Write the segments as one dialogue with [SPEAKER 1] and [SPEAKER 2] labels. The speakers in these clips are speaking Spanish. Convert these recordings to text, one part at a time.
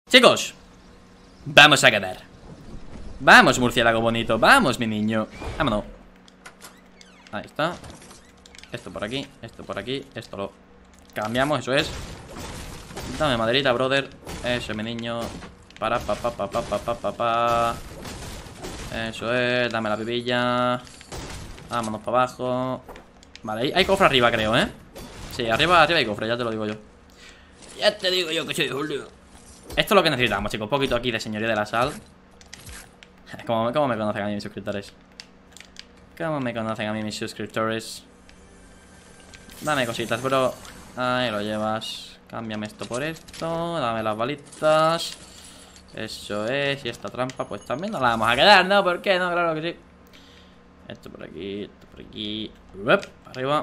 [SPEAKER 1] Chicos, vamos a ganar. Vamos, murciélago bonito. Vamos, mi niño. Vámonos. Ahí está. Esto por aquí, esto por aquí. Esto lo cambiamos, eso es. Dame maderita, brother. Eso, mi niño. Para, pa. Eso es, dame la pipilla. Vámonos para abajo. Vale, hay cofre arriba, creo, ¿eh? Sí, arriba hay cofre, ya te lo digo yo. Ya te digo yo que soy Julio. Esto es lo que necesitamos, chicos. Un poquito aquí de señoría de la sal. ¿Cómo me conocen a mí mis suscriptores? ¿Cómo me conocen a mí mis suscriptores? Dame cositas, bro. Ahí lo llevas. Cámbiame esto por esto. Dame las balitas. Eso es. Y esta trampa pues también nos la vamos a quedar, ¿no? ¿Por qué? No, claro que sí. Esto por aquí, esto por aquí. Para arriba.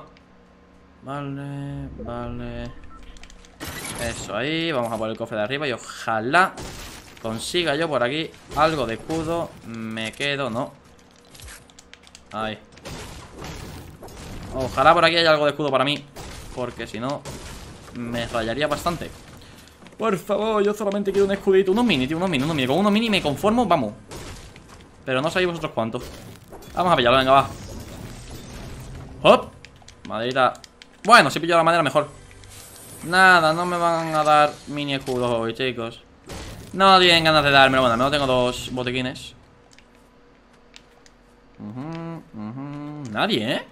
[SPEAKER 1] Vale. Eso ahí. Vamos a por el cofre de arriba y ojalá consiga yo por aquí algo de escudo. Me quedo, ¿no? Ahí. Ojalá por aquí haya algo de escudo para mí, porque si no me rayaría bastante. Por favor, yo solamente quiero un escudito. Unos mini, tío, unos mini. Con unos mini me conformo, vamos. Pero no sabéis vosotros cuántos. Vamos a pillarlo, venga, va. ¡Hop! Maderita. Bueno, si pillo la madera mejor. Nada, no me van a dar mini escudos hoy, chicos. No tienen ganas de dármelo. Bueno, al menos tengo 2 botiquines. Nadie, ¿eh?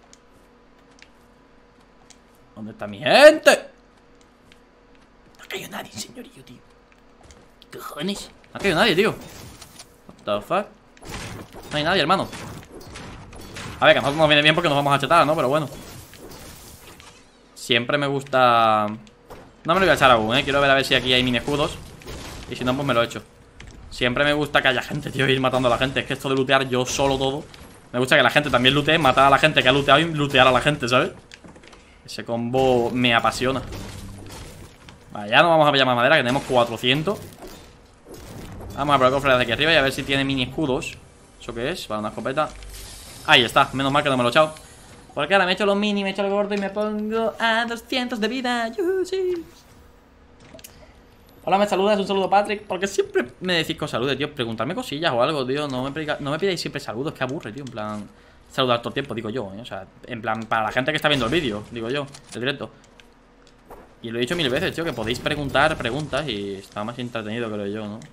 [SPEAKER 1] ¿Dónde está mi gente? No ha caído nadie, señorío, tío. ¿Qué cojones? No ha caído nadie, tío. What the fuck? No hay nadie, hermano. A ver, que a nosotros nos viene bien porque nos vamos a chetar, ¿no? Pero bueno. Siempre me gusta... No me lo voy a echar aún, ¿eh? Quiero ver a ver si aquí hay mini escudos. Y si no, pues me lo echo. Siempre me gusta que haya gente, tío, ir matando a la gente. Es que esto de lootear yo solo todo. Me gusta que la gente también lootee, matar a la gente que ha looteado y lootear a la gente, ¿sabes? Ese combo me apasiona. Vale, ya no vamos a pillar más madera, que tenemos 400. Vamos a por el cofre de aquí arriba y a ver si tiene mini escudos. ¿Eso qué es? Vale, una escopeta. Ahí está, menos mal que no me lo he echado. Porque ahora me echo los mini, me echo el gordo y me pongo a 200 de vida. Sí. Hola, me saludas, un saludo Patrick. Porque siempre me decís con saludos, tío. Preguntarme cosillas o algo, tío. No me pidáis siempre saludos, que aburre, tío. En plan, saludar todo el tiempo, digo yo, ¿eh? O sea, en plan, para la gente que está viendo el vídeo, digo yo, el directo. Y lo he dicho 1000 veces, tío, que podéis preguntar preguntas y está más entretenido, creo yo, ¿no?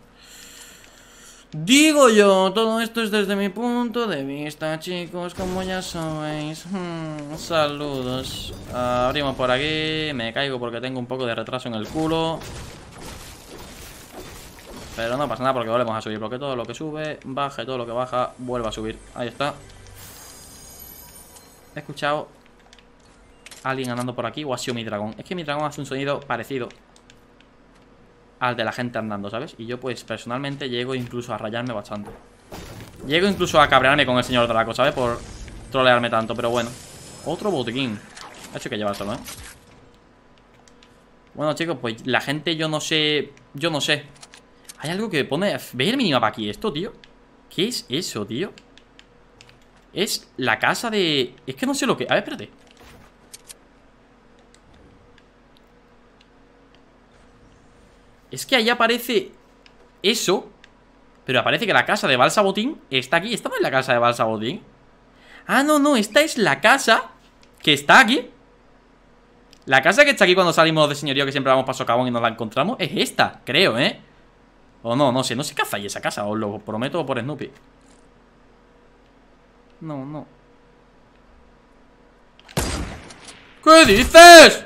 [SPEAKER 1] Digo yo, todo esto es desde mi punto de vista, chicos, como ya sabéis. Saludos. Abrimos por aquí. Me caigo porque tengo un poco de retraso en el culo. Pero no pasa nada porque volvemos a subir. Porque todo lo que sube, baja, y todo lo que baja, vuelve a subir. Ahí está. He escuchado a alguien andando por aquí, o ha sido mi dragón. Es que mi dragón hace un sonido parecido al de la gente andando, ¿sabes? Y yo pues personalmente llego incluso a rayarme bastante. Llego incluso a cabrearme con el señor Draco, ¿sabes? Por trolearme tanto, pero bueno. Otro botiquín. Ha hecho que llevárselo, ¿eh? Bueno, chicos, pues la gente yo no sé. Yo no sé. Hay algo que pone... ¿Veis el minimapa aquí esto, tío? ¿Qué es eso, tío? Es la casa de... Es que no sé lo que... A ver, espérate. Es que ahí aparece eso, pero aparece que la casa de Balsabotín está aquí. ¿Esta no es la casa de Balsabotín? Ah, no, esta es la casa que está aquí. La casa que está aquí cuando salimos de señorío, que siempre vamos para Socavón y nos la encontramos, es esta, creo, ¿eh? O no sé qué hace ahí esa casa. Os lo prometo por Snoopy. No. ¿Qué dices?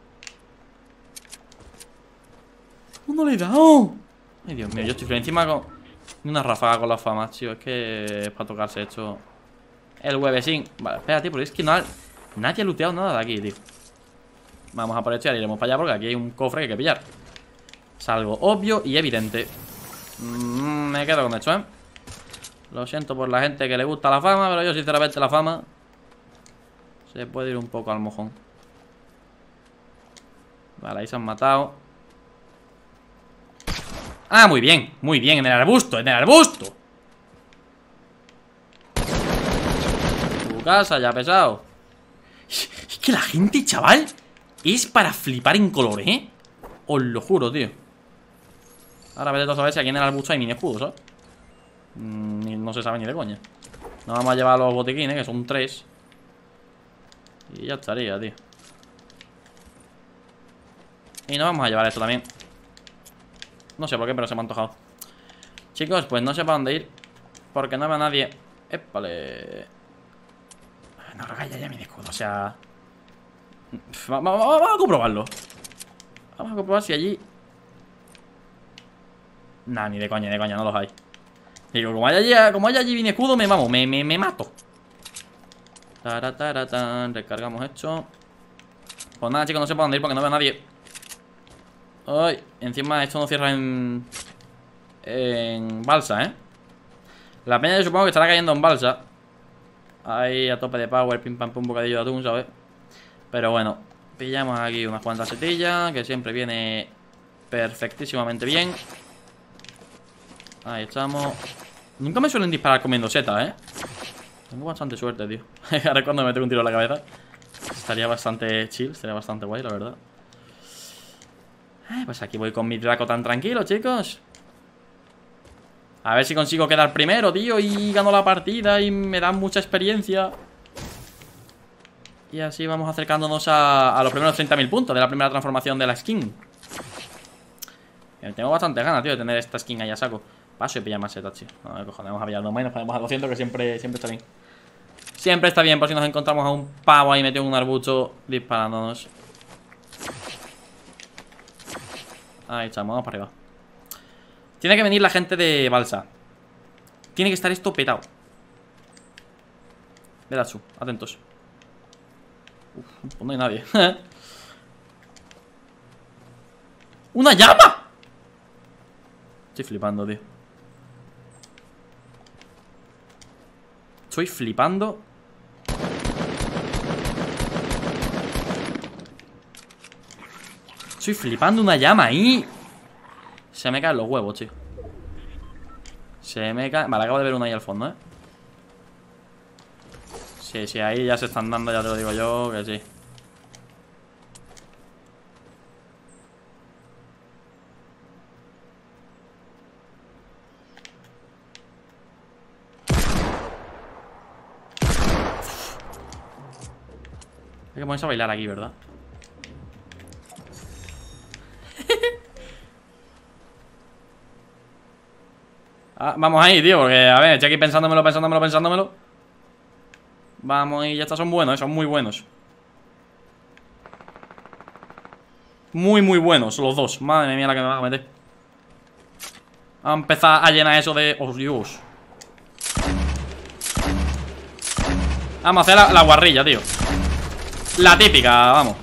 [SPEAKER 1] No le he dado. Ay, Dios mío, yo estoy encima con una ráfaga con las famas, tío. Es que es para tocarse esto. El huevesín. Vale, espérate, porque es que nadie ha looteado nada de aquí, tío. Vamos a por esto y iremos para allá porque aquí hay un cofre que hay que pillar. Es algo obvio y evidente. Me quedo con esto, ¿eh? Lo siento por la gente que le gusta la fama, pero yo sinceramente la fama se puede ir un poco al mojón. Vale, ahí se han matado. Ah, muy bien, en el arbusto, Tu casa, ya pesado. Es que la gente, chaval, es para flipar en color, ¿eh? Os lo juro, tío. Ahora vete a saber si aquí en el arbusto hay mini escudos, ¿sabes? No se sabe ni de coña. Nos vamos a llevar los botiquines, que son 3. Y ya estaría, tío. Y nos vamos a llevar esto también. No sé por qué, pero se me ha antojado. Chicos, pues no sé para dónde ir, porque no veo a nadie. Épale. No creo que haya ya mini escudo, o sea... Vamos a comprobarlo. Vamos a comprobar si allí... Nah, ni de coña, no los hay. Digo, como haya allí mini escudo, me mato. Taratán, recargamos esto. Pues nada, chicos, no sé para dónde ir porque no veo a nadie. Ay, encima esto no cierra en balsa, ¿eh? La peña yo supongo que estará cayendo en balsa. Ahí a tope de power, pim pam pum, bocadillo de atún, ¿sabes? Pero bueno, pillamos aquí unas cuantas setillas, que siempre viene perfectísimamente bien. Ahí estamos. Nunca me suelen disparar comiendo setas, ¿eh? Tengo bastante suerte, tío. Ahora cuando me meto un tiro en la cabeza estaría bastante chill, estaría bastante guay, la verdad. Pues aquí voy con mi Draco tan tranquilo, chicos. A ver si consigo quedar primero, tío, y gano la partida y me dan mucha experiencia. Y así vamos acercándonos a los primeros 30.000 puntos de la primera transformación de la skin. Tengo bastante ganas, tío, de tener esta skin ahí a saco. Paso y pillar más setas, tío. No me cojones, vamos a pillar más y nos ponemos a 200, que siempre está bien. Siempre está bien por si nos encontramos a un pavo ahí metido en un arbusto disparándonos. Ahí estamos, vamos para arriba. Tiene que venir la gente de balsa. Tiene que estar esto petado. Verás tú, atentos. Uf, pues no hay nadie. ¡Una llama! Estoy flipando, tío. Estoy flipando. Estoy flipando una llama ahí. Se me caen los huevos, tío. Se me caen... Vale, acabo de ver una ahí al fondo, ¿eh? Sí, ahí ya se están dando, ya te lo digo yo, que sí. Hay que ponerse a bailar aquí, ¿verdad? Vamos ahí, tío, porque, a ver, estoy aquí pensándomelo. Vamos y ya está, son buenos, son muy buenos. Muy buenos, los dos. Madre mía la que me van a meter. Vamos a empezar a llenar eso de... ¡Oh, Dios! Vamos a hacer la guarrilla, tío. La típica, vamos.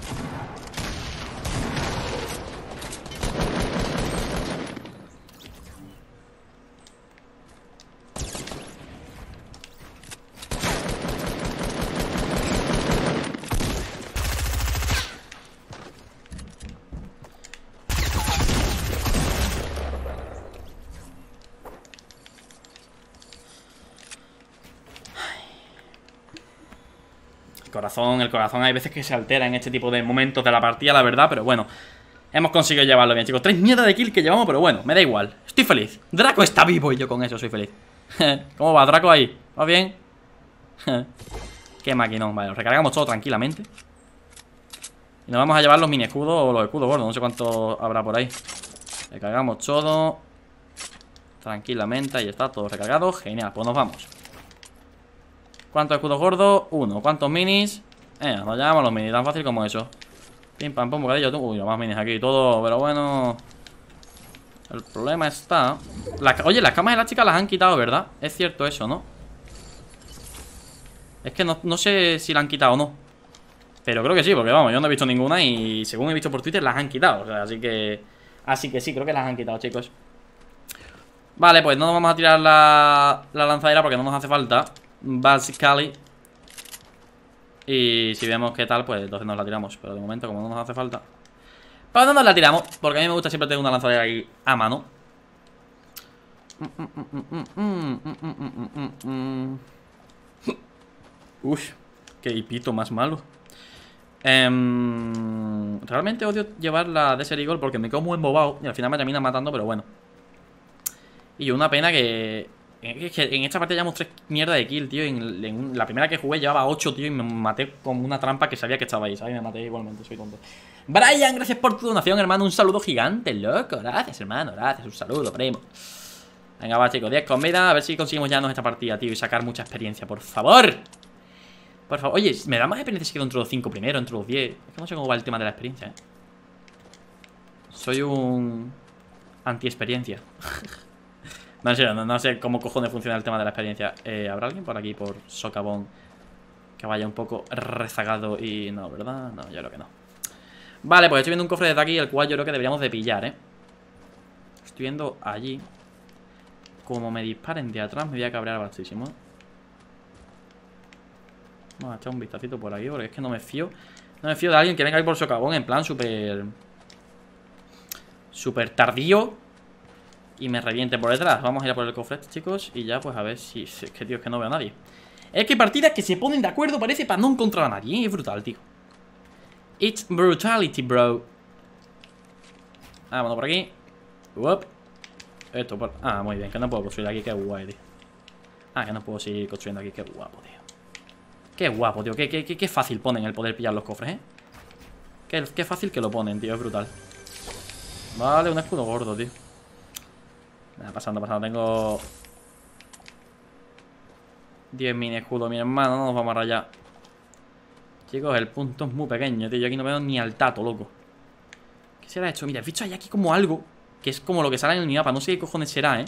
[SPEAKER 1] El corazón hay veces que se altera en este tipo de momentos de la partida, la verdad, pero bueno, hemos conseguido llevarlo bien, chicos. 3 mierdas de kill que llevamos, pero bueno, me da igual. Estoy feliz. Draco está vivo y yo con eso soy feliz. ¿Cómo va, Draco, ahí? ¿Va bien? Qué maquinón. Vale, lo recargamos todo tranquilamente. Y nos vamos a llevar los mini escudos o los escudos gordos, no sé cuánto habrá por ahí. Recargamos todo tranquilamente, ahí está, todo recargado. Genial, pues nos vamos. ¿Cuántos escudos gordos? 1. ¿Cuántos minis? Nos llevamos los minis, tan fácil como eso. Pim, pam, pum, bocadillo. Uy, más minis aquí y todo, pero bueno. El problema está... Oye, las camas elásticas las han quitado, ¿verdad? Es cierto eso, ¿no? Es que no sé si la han quitado o no. Pero creo que sí, porque vamos, yo no he visto ninguna. Y según he visto por Twitter, las han quitado, o sea, así que sí, creo que las han quitado, chicos. Vale, pues no nos vamos a tirar la lanzadera porque no nos hace falta, basically. Y si vemos qué tal, pues entonces nos la tiramos. Pero de momento, como no nos hace falta, pues no nos la tiramos, porque a mí me gusta siempre tener una lanzadera ahí a mano. Uy, qué hipito más malo. Realmente odio llevar la Desert Eagle porque me quedo muy embobado y al final me termina matando, pero bueno. Y una pena que... Es que en esta partida llevamos 3 mierdas de kill, tío. En la primera que jugué llevaba 8, tío. Y me maté con una trampa que sabía que estaba ahí, ¿sabes? Me maté igualmente, soy tonto. Brian, gracias por tu donación, hermano. Un saludo gigante, loco. Gracias, hermano, gracias. Un saludo, primo. Venga, va, chicos, 10 con vida. A ver si conseguimos ya esta partida, tío. Y sacar mucha experiencia, por favor. Por favor. Oye, me da más experiencia si quedo entre los 5 primero, entre los 10. Es que no sé cómo va el tema de la experiencia, Soy un... anti-experiencia. No sé cómo cojones funciona el tema de la experiencia. ¿Habrá alguien por aquí, por socavón, que vaya un poco rezagado? Y no, ¿verdad? No, yo creo que no. Vale, pues estoy viendo un cofre desde aquí, el cual yo creo que deberíamos de pillar, Estoy viendo allí. Como me disparen de atrás, me voy a cabrear bastísimo. Vamos a echar un vistacito por aquí, porque es que no me fío. No me fío de alguien que venga ahí por socavón en plan súper tardío y me reviente por detrás. Vamos a ir a por el cofre, chicos. Y ya, pues a ver si... Es que, tío, es que no veo a nadie. Es que hay partidas que se ponen de acuerdo, parece, para no encontrar a nadie. Es brutal, tío. It's brutality, bro. Vámonos por aquí. Uop. Esto por... Ah, muy bien, que no puedo construir aquí. Qué guay, tío. Ah, que no puedo seguir construyendo aquí. Qué guapo, tío. Qué guapo, tío. Qué fácil ponen el poder pillar los cofres, Qué fácil que lo ponen, tío. Es brutal. Vale, un escudo gordo, tío. Pasando. Tengo 10 mini escudos, mi hermano. No nos vamos a rayar. Chicos, el punto es muy pequeño, tío. Yo aquí no veo ni al tato, loco. ¿Qué será esto? Mira, he visto ahí aquí como algo que es como lo que sale en el minimapa. No sé qué cojones será,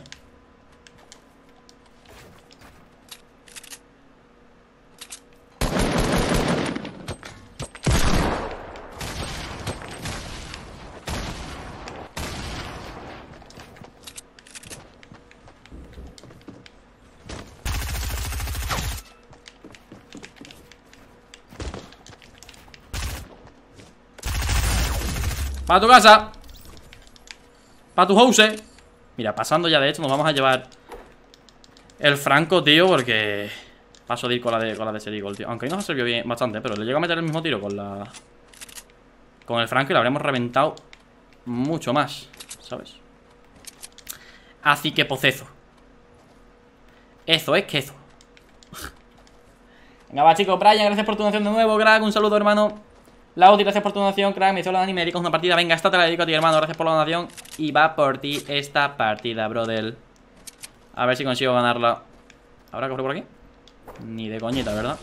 [SPEAKER 1] Para tu casa. Para tu house. Mira, pasando ya de esto nos vamos a llevar el franco, tío, porque paso de ir con la de Serigol, tío. Aunque ahí nos ha servido bien, bastante, pero le llego a meter el mismo tiro con el franco y lo habremos reventado mucho más, ¿sabes? Así que pocezo. Eso es queso. Venga, va, chicos. Brian, gracias por tu donación de nuevo, crack. Un saludo, hermano. Lauti, gracias por tu donación, crack. Me hizo la Dani, me dedicas una partida. Venga, esta te la dedico a ti, hermano. Gracias por la donación. Y va por ti esta partida, brother. A ver si consigo ganarla. ¿Habrá cofre por aquí? Ni de coñita, ¿verdad?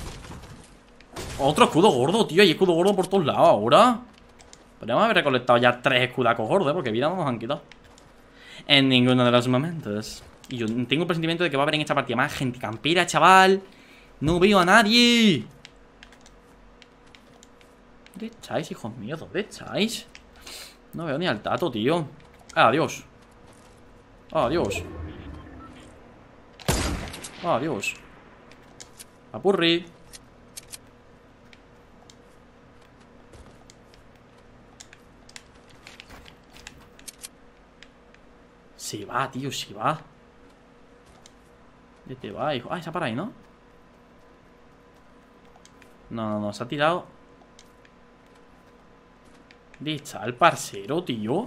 [SPEAKER 1] Otro escudo gordo, tío. Hay escudo gordo por todos lados ahora. Podríamos haber recolectado ya 3 escudacos gordos, porque vida no nos han quitado en ninguno de los momentos. Y yo tengo el presentimiento de que va a haber en esta partida más gente campera, chaval. No veo a nadie. ¿Dónde estáis, hijos míos? ¿Dónde estáis? No veo ni al tato, tío. Adiós. Adiós. Adiós. Apurri. Se va, tío, se va. ¿Dónde te va, hijo? Ah, está para ahí, ¿no? No, se ha tirado. ¿Dónde está el parcero, tío?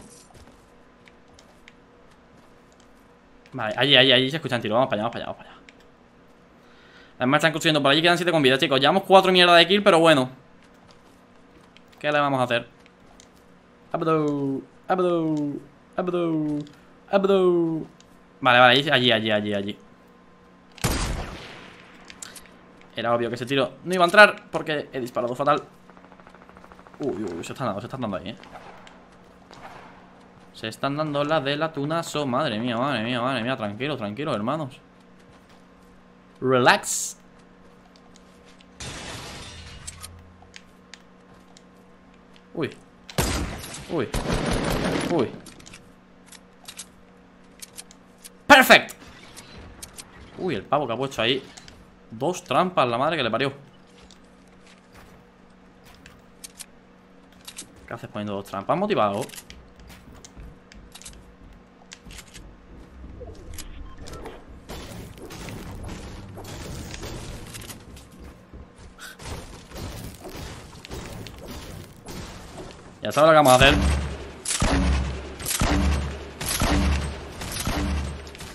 [SPEAKER 1] Vale, allí se escuchan tiros. Vamos para allá. Además están construyendo por allí. Quedan 7 con vida, chicos. Llevamos 4 mierdas de kill, pero bueno. ¿Qué le vamos a hacer? Vale, allí. Era obvio que ese tiro no iba a entrar porque he disparado fatal. Uy, se están dando ahí, Se están dando la de la tunazo. Madre mía. Tranquilo, hermanos. Relax. Uy. Perfect. Uy, el pavo que ha puesto ahí 2 trampas, la madre que le parió. ¿Qué haces poniendo 2 trampas? Motivado. Ya sabes lo que vamos a hacer.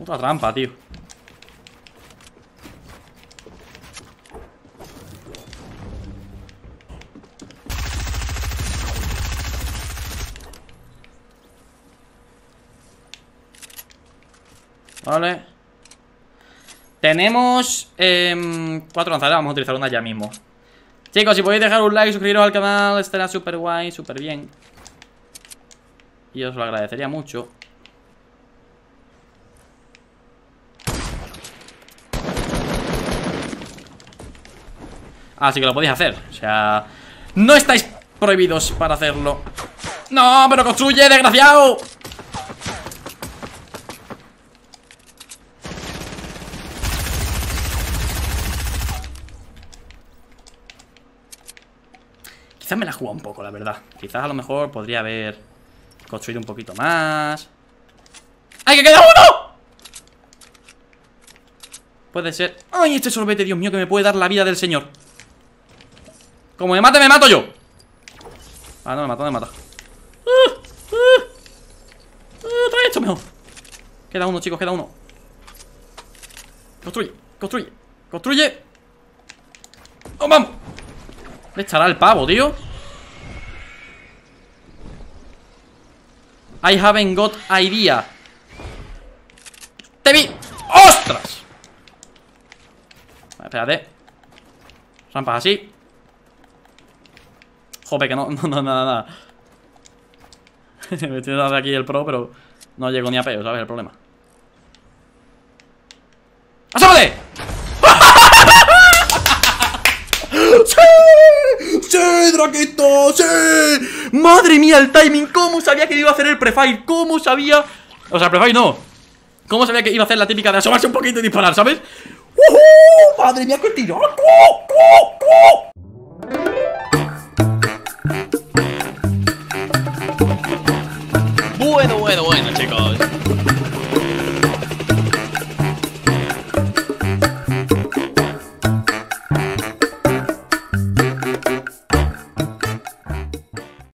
[SPEAKER 1] Puta trampa, tío. Vale. Tenemos 4 lanzaderas, vamos a utilizar una ya mismo. Chicos, si podéis dejar un like y suscribiros al canal, estará súper guay, súper bien. Y os lo agradecería mucho. Así que lo podéis hacer. O sea, no estáis prohibidos para hacerlo. ¡No, pero construye, desgraciado! Quizás me la he jugado un poco, la verdad. Quizás a lo mejor podría haber construido un poquito más. ¡Ay, que queda uno! Puede ser. ¡Ay, este sorbete, Dios mío, que me puede dar la vida del señor! Como me mate, me mato yo. Ah, no me mata, no me mata. Trae esto mejor. Queda uno, chicos, queda uno. Construye, construye, construye. ¡Oh, vamos! ¿Dónde estará el pavo, tío? I haven't got idea. ¡Te vi! ¡Ostras! Vale, espérate. Rampas así. Jope, que no, nada. Me estoy dando aquí el pro, pero no llego ni a peo, ¿sabes? El problema. ¡Asómate! ¡Sí! ¡Sí, Draquito! ¡Sí! ¡Madre mía, el timing! ¿Cómo sabía que iba a hacer el prefire? ¿Cómo sabía? O sea, el prefire no. ¿Cómo sabía que iba a hacer la típica de asomarse un poquito y disparar, ¿sabes? ¡Madre mía, qué tiro! Bueno, chicos.